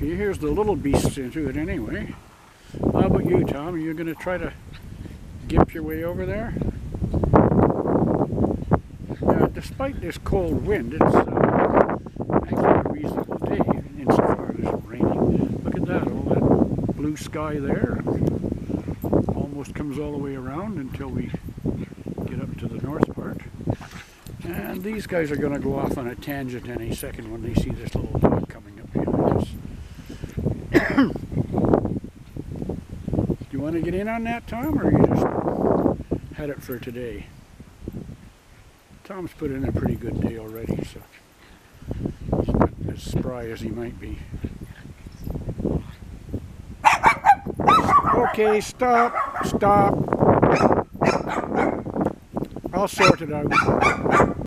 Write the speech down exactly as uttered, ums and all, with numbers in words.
here's the little beasts into it anyway. How about you, Tom? Are you going to try to gimp your way over there? Uh, despite this cold wind, it's uh, actually a reasonable day insofar as it's raining. Look at that, all that blue sky there. Almost comes all the way around until we get up to the north part. And these guys are going to go off on a tangent any second when they see this little dog coming up behind us. Do you want to get in on that, Tom, or you just had it for today? Tom's put in a pretty good day already, so he's not as spry as he might be. Okay, stop, stop. I'll sort it out.